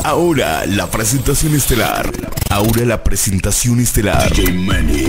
Ahora la presentación estelar. Ahora la presentación estelar. DJ Manny.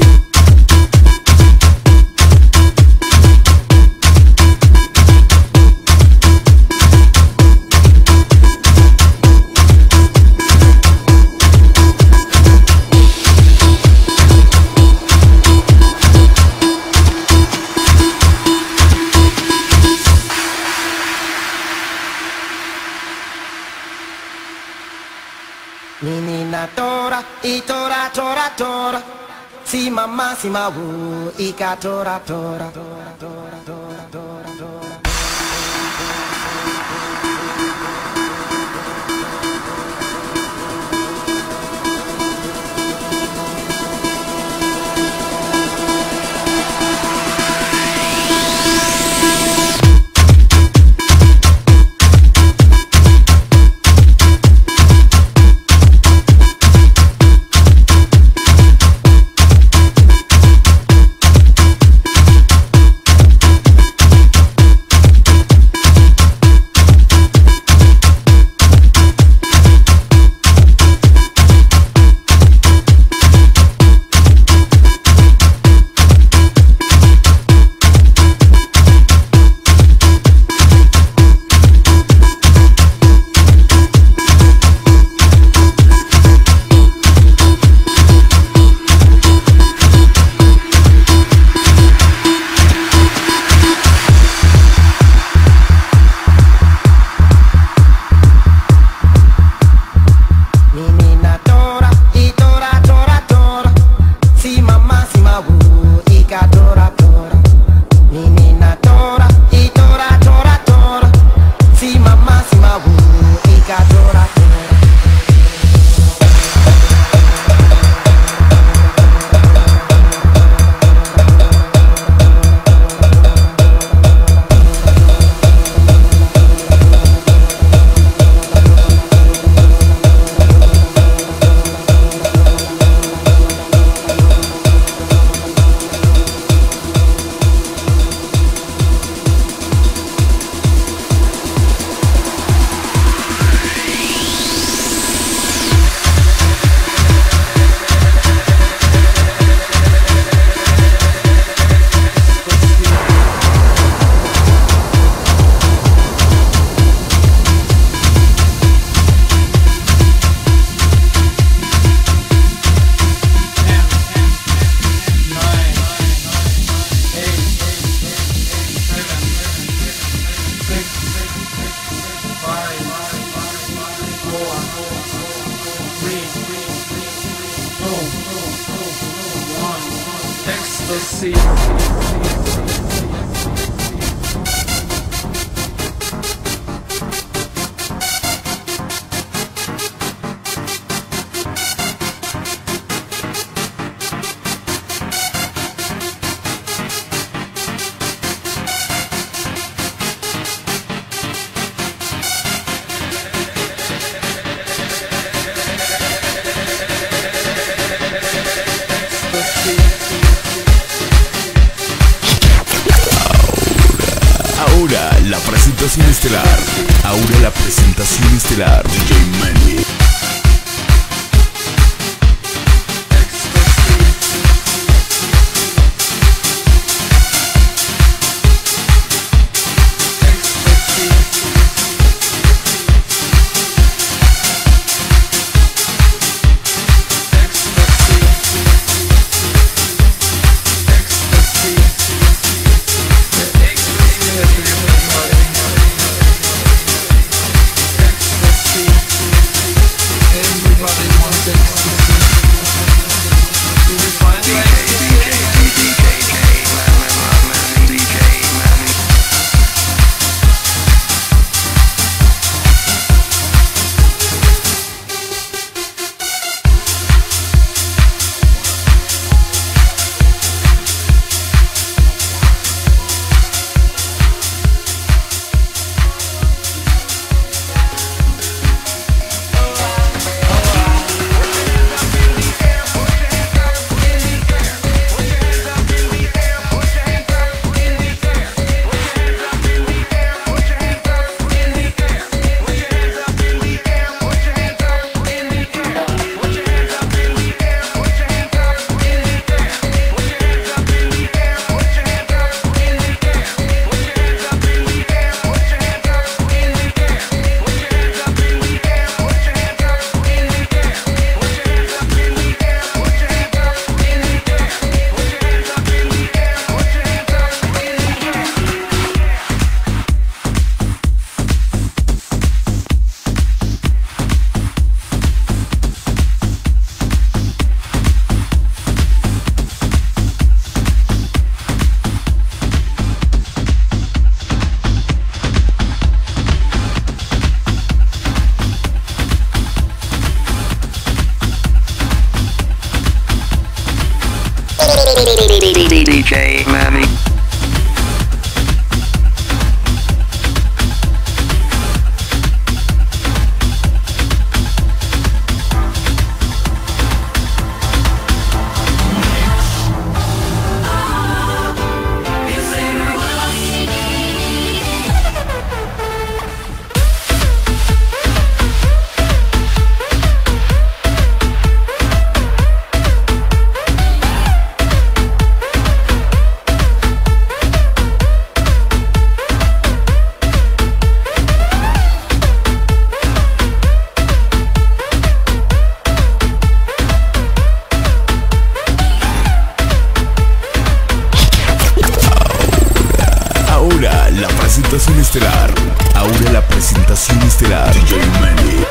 Menina tora, e tora, tora, tora. Si mamá, si mawu, ika tora, tora, tora, tora, tora, tora, tora. Ahora la presentación estelar. Ahora la presentación estelar. DJ Manny. estelar. Ahora la presentación estelar de MANNY.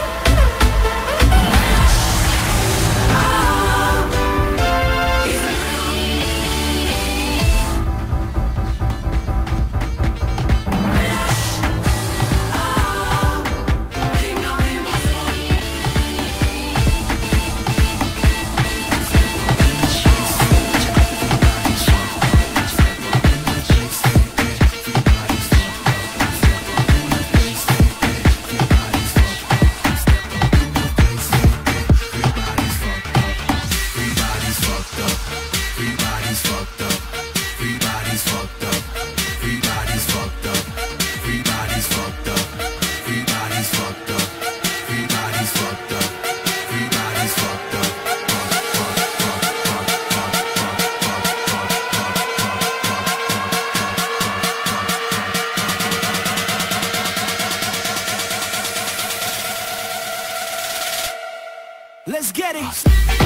Let's get it.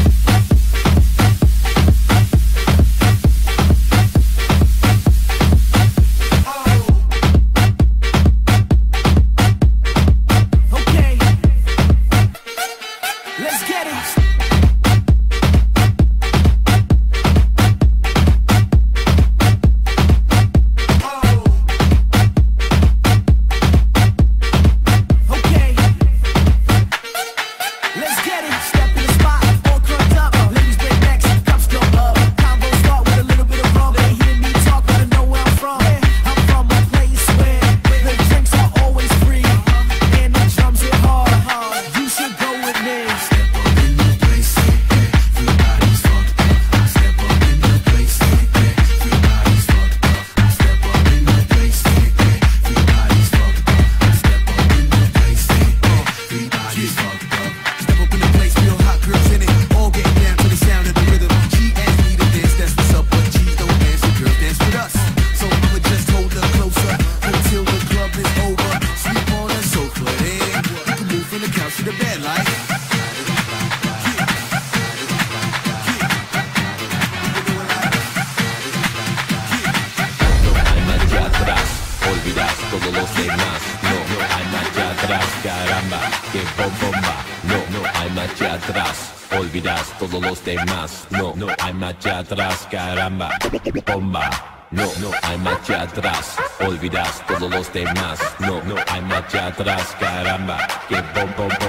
Todos los demás, no, no hay marcha atrás, caramba, que bomba, no, no hay marcha atrás, olvidas todos los demás, no, no hay marcha atrás, caramba, bomba, no, no hay marcha atrás, olvidas todos los demás, no, no hay marcha atrás, caramba, que bomba.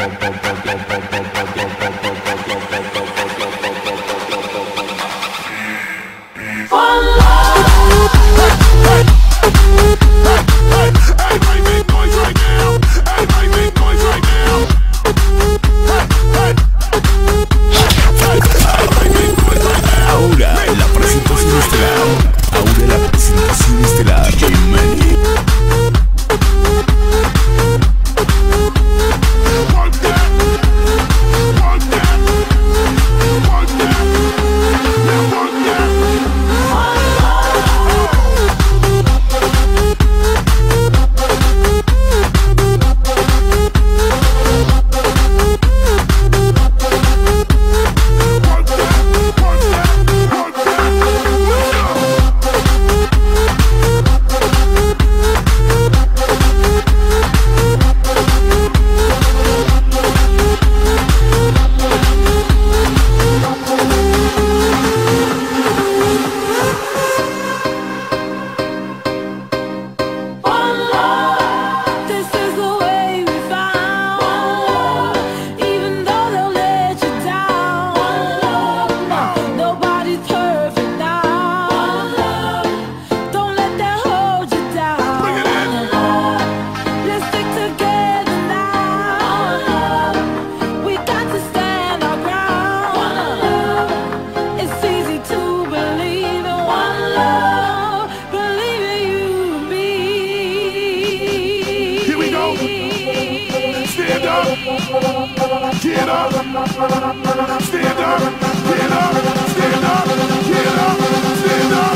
Get up, stand up, get up, stand up, get up, stand up.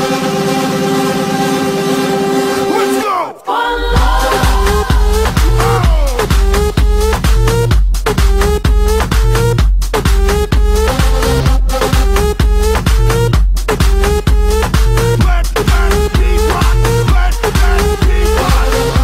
Let's go. Let that beat rock, let that beat rock.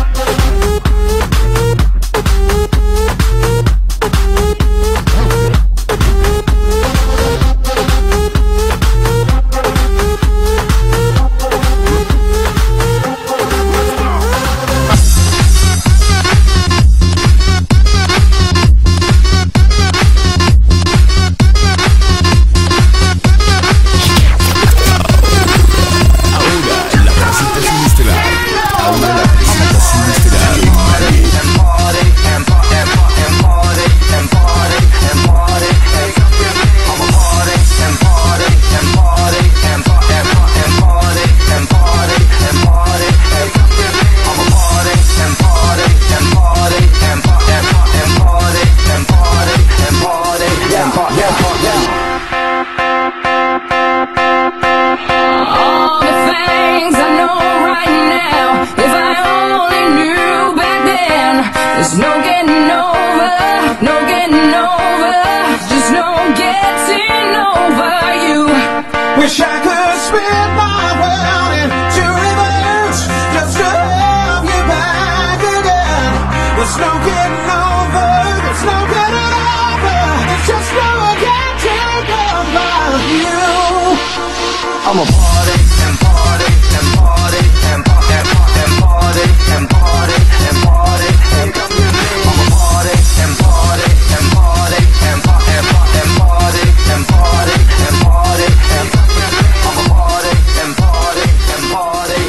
There's no getting over, no getting over, just no getting over you. Wish I could spin my world into reverse just to have you back again. There's no getting over, there's no getting over, there's just no getting over you. I'm a party and party and party and party and party and party and party and party. I'm a party and party and party and party and party and party and party and party. I'm a party and party and party.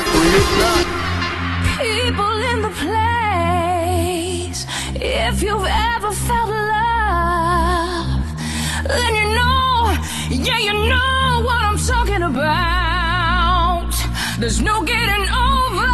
People in the place, if you've ever felt love, then you know, yeah, you know what I'm talking about. There's no getting over.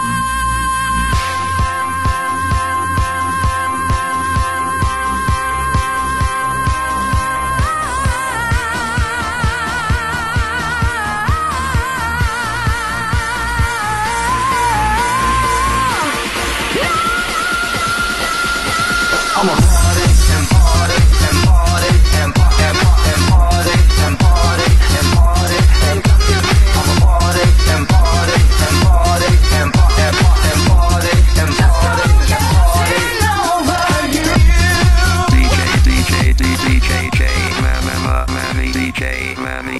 I'm a party and party and party and party and party and party and party and party. I'm a party and party and party and party and party and party and party. Manny DJ Manny.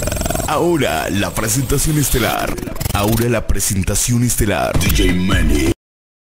Ahora la presentación estelar. Ahora la presentación estelar. DJ Manny.